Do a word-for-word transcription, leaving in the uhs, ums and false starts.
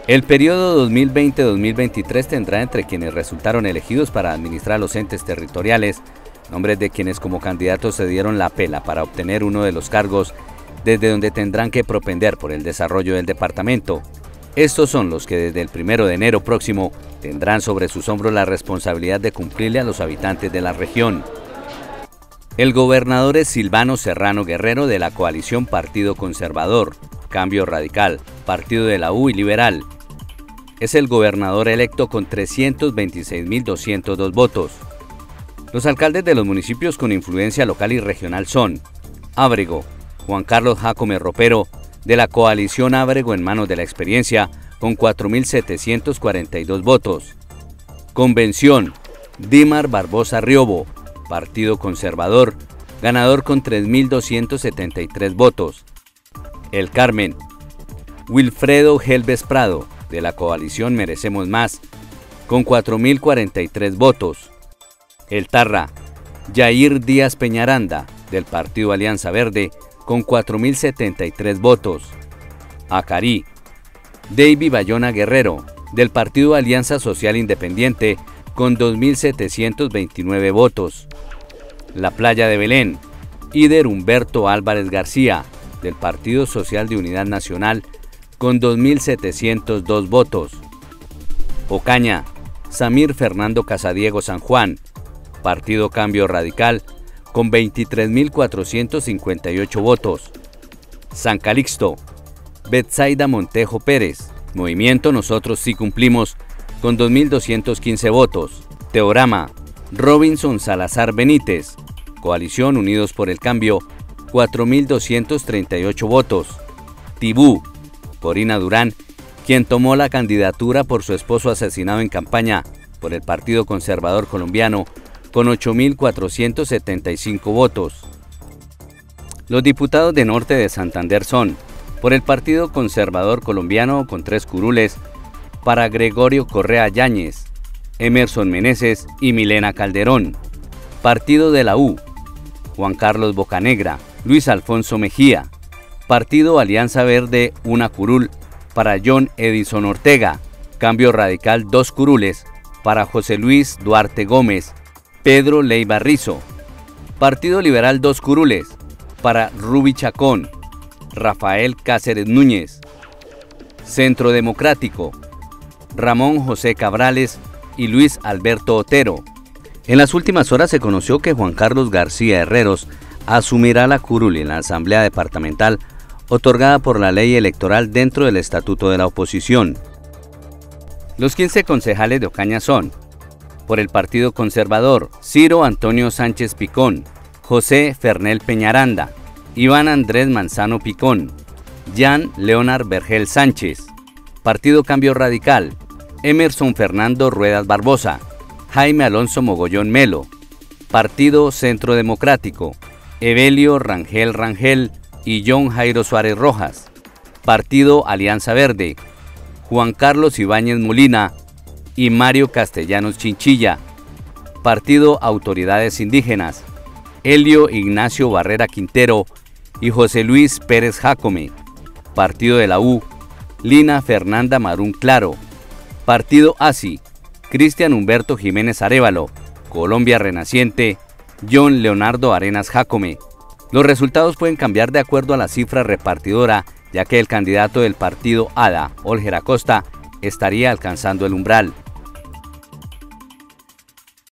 El periodo dos mil veinte a dos mil veintitrés tendrá entre quienes resultaron elegidos para administrar los entes territoriales nombres de quienes como candidatos se dieron la pela para obtener uno de los cargos desde donde tendrán que propender por el desarrollo del departamento. Estos son los que desde el primero de enero próximo tendrán sobre sus hombros la responsabilidad de cumplirle a los habitantes de la región. El gobernador es Silvano Serrano Guerrero de la coalición Partido Conservador, Cambio Radical, Partido de la U y Liberal. Es el gobernador electo con trescientos veintiséis mil doscientos dos votos. Los alcaldes de los municipios con influencia local y regional son Ábrego, Juan Carlos Jácome Ropero, de la coalición Ábrego en manos de la experiencia, con cuatro mil setecientos cuarenta y dos votos. Convención, Dímar Barbosa Riobo, Partido Conservador, ganador con tres mil doscientos setenta y tres votos. El Carmen, Wilfredo Gelbes Prado, de la coalición Merecemos Más, con cuatro mil cuarenta y tres votos. El Tarra, Yair Díaz Peñaranda, del Partido Alianza Verde, con cuatro mil setenta y tres votos. Acarí, David Bayona Guerrero, del Partido Alianza Social Independiente, con dos mil setecientos veintinueve votos. La Playa de Belén, Ider Humberto Álvarez García, del Partido Social de Unidad Nacional, con dos mil setecientos dos votos. Ocaña, Samir Fernando Casadiego San Juan, Partido Cambio Radical, con veintitrés mil cuatrocientos cincuenta y ocho votos. San Calixto, Betsaida Montejo Pérez, Movimiento Nosotros Sí Cumplimos, con dos mil doscientos quince votos. Teorama, Robinson Salazar Benítez, Coalición Unidos por el Cambio, cuatro mil doscientos treinta y ocho votos. Tibú, Corina Durán, quien tomó la candidatura por su esposo asesinado en campaña por el Partido Conservador Colombiano, con ocho mil cuatrocientos setenta y cinco votos. Los diputados de Norte de Santander son, por el Partido Conservador Colombiano con tres curules, para Gregorio Correa Yáñez, Emerson Meneses y Milena Calderón. Partido de la U, Juan Carlos Bocanegra, Luis Alfonso Mejía. Partido Alianza Verde, una curul, para John Edison Ortega. Cambio Radical, dos curules, para José Luis Duarte Gómez, Pedro Leiva Rizo. Partido Liberal, dos curules, para Rubi Chacón, Rafael Cáceres Núñez. Centro Democrático, Ramón José Cabrales y Luis Alberto Otero. En las últimas horas se conoció que Juan Carlos García Herreros asumirá la curul en la Asamblea Departamental otorgada por la ley electoral dentro del Estatuto de la Oposición. Los quince concejales de Ocaña son, por el Partido Conservador, Ciro Antonio Sánchez Picón, José Fernel Peñaranda, Iván Andrés Manzano Picón, Jan Leonard Vergel Sánchez. Partido Cambio Radical, Emerson Fernando Ruedas Barbosa, Jaime Alonso Mogollón Melo. Partido Centro Democrático, Evelio Rangel Rangel y John Jairo Suárez Rojas. Partido Alianza Verde, Juan Carlos Ibáñez Molina y Mario Castellanos Chinchilla. Partido Autoridades Indígenas, Helio Ignacio Barrera Quintero y José Luis Pérez Jácome. Partido de la U, Lina Fernanda Marún Claro. Partido A S I, Cristian Humberto Jiménez Arévalo. Colombia Renaciente, John Leonardo Arenas Jácome. Los resultados pueden cambiar de acuerdo a la cifra repartidora, ya que el candidato del partido A D A, Olger Acosta, estaría alcanzando el umbral.